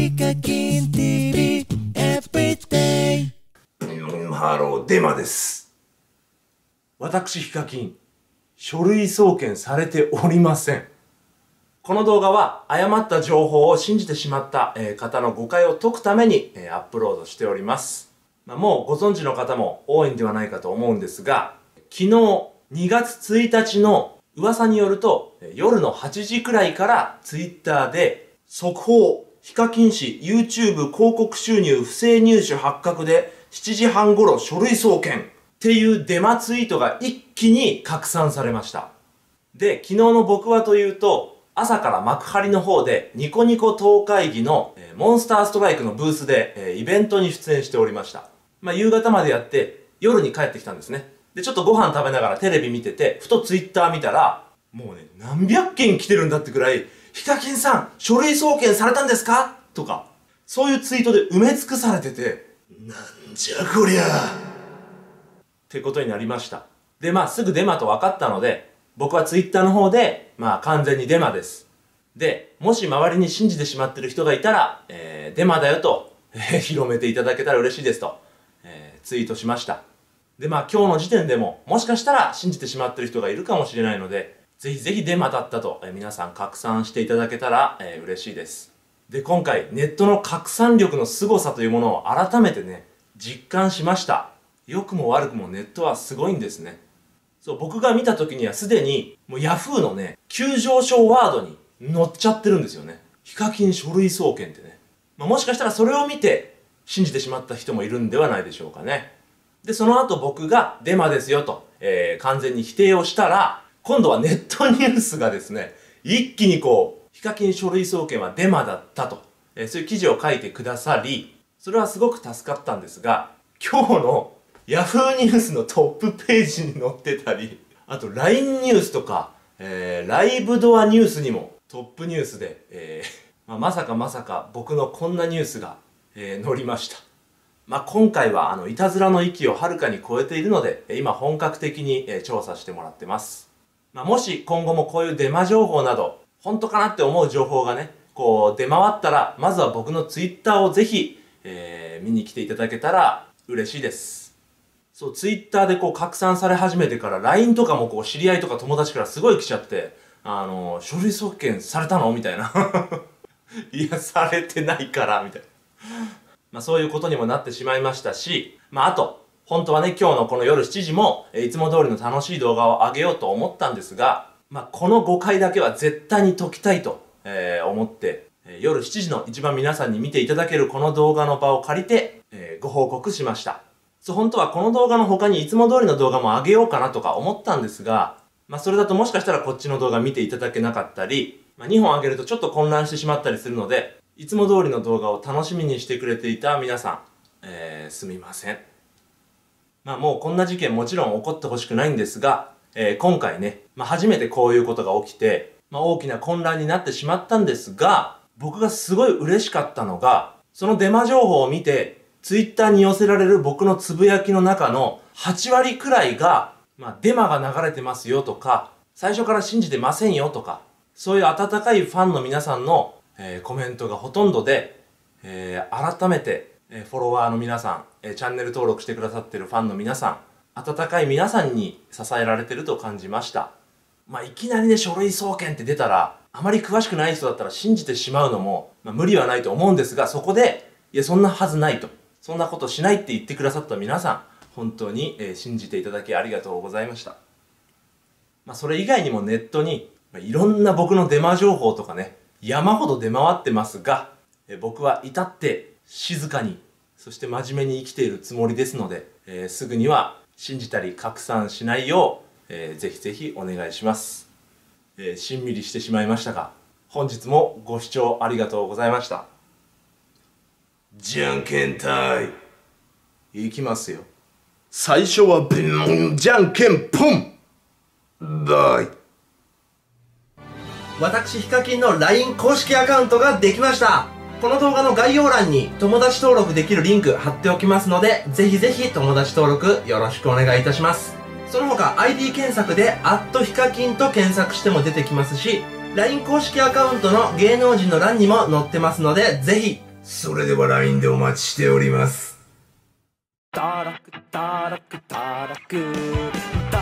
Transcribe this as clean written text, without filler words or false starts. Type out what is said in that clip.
ヒカキン TV Everyday。 ハロー、デマです。私ヒカキン、書類送検されておりません。この動画は誤った情報を信じてしまった方の誤解を解くためにアップロードしております。もうご存知の方も多いんではないかと思うんですが、昨日2月1日の噂によると夜の8時くらいからツイッターで速報、ヒカキン氏 YouTube 広告収入不正入手発覚で7時半頃書類送検っていうデマツイートが一気に拡散されました。で、昨日の僕はというと、朝から幕張の方でニコニコ東会議のモンスターストライクのブースでイベントに出演しておりました。夕方までやって夜に帰ってきたんですね。で、ちょっとご飯食べながらテレビ見てて、ふとツイッター見たら、もうね、何百件来てるんだってくらい、ヒカキンさん、書類送検されたんですかとか、そういうツイートで埋め尽くされてて、なんじゃこりゃってことになりました。で、すぐデマと分かったので、僕はツイッターの方で、完全にデマです。で、もし周りに信じてしまってる人がいたら、デマだよと、広めていただけたら嬉しいですと、ツイートしました。で、今日の時点でも、もしかしたら信じてしまってる人がいるかもしれないので、ぜひぜひデマだったと、皆さん拡散していただけたら、嬉しいです。で、今回、ネットの拡散力の凄さというものを改めてね、実感しました。良くも悪くもネットはすごいんですね。そう、僕が見た時にはすでに、もう Yahoo のね、急上昇ワードに載っちゃってるんですよね。ヒカキン書類送検ってね。もしかしたらそれを見て、信じてしまった人もいるんではないでしょうかね。で、その後僕がデマですよと、完全に否定をしたら、今度はネットニュースがですね、一気にヒカキン書類送検はデマだったと、そういう記事を書いてくださり、それはすごく助かったんですが、今日のYahoo ニュースのトップページに載ってたり、あと LINE ニュースとか、ライブドアニュースにもトップニュースで、まさか僕のこんなニュースが、載りました。今回はいたずらの域をはるかに超えているので、今本格的に、調査してもらってます。もし今後もこういうデマ情報など、本当かなって思う情報がね、出回ったら、まずは僕のツイッターをぜひ、見に来ていただけたら嬉しいです。そう、ツイッターで拡散され始めてから LINE とかも知り合いとか友達からすごい来ちゃって、書類送検されたのみたいな。いや、されてないから、みたいな。そういうことにもなってしまいましたし、あと、本当はね、今日のこの夜7時も、いつも通りの楽しい動画を上げようと思ったんですが、この誤解だけは絶対に解きたいと、思って、夜7時の一番皆さんに見ていただけるこの動画の場を借りて、ご報告しました。そう、本当はこの動画の他にいつも通りの動画も上げようかなとか思ったんですが、それだともしかしたらこっちの動画見ていただけなかったり、2本上げるとちょっと混乱してしまったりするので、いつも通りの動画を楽しみにしてくれていた皆さん、すみません。もうこんな事件もちろん起こってほしくないんですが、今回ね、初めてこういうことが起きて、大きな混乱になってしまったんですが、僕がすごい嬉しかったのが、そのデマ情報を見て、ツイッターに寄せられる僕のつぶやきの中の8割くらいが、デマが流れてますよとか、最初から信じてませんよとか、そういう温かいファンの皆さんの、コメントがほとんどで、改めて、フォロワーの皆さん、チャンネル登録してくださってるファンの皆さん、温かい皆さんに支えられてると感じました。いきなりね、書類送検って出たら、あまり詳しくない人だったら信じてしまうのも、無理はないと思うんですが、そこで、いや、そんなはずないと。そんなことしないって言ってくださった皆さん、本当に、信じていただきありがとうございました。それ以外にもネットに、いろんな僕のデマ情報とかね、山ほど出回ってますが、僕は至って静かに、そして真面目に生きているつもりですので、すぐには信じたり拡散しないよう、ぜひぜひお願いします。しんみりしてしまいましたが、本日もご視聴ありがとうございました。じゃんけん大いきますよ。最初はじゃんけんポンバイ。私ヒカキンの LINE 公式アカウントができました。この動画の概要欄に友達登録できるリンク貼っておきますので、ぜひぜひ友達登録よろしくお願いいたします。その他 ID 検索でヒカキンと検索しても出てきますし、LINE 公式アカウントの芸能人の欄にも載ってますので、ぜひそれでは LINE でお待ちしております。 たらくたらくたらく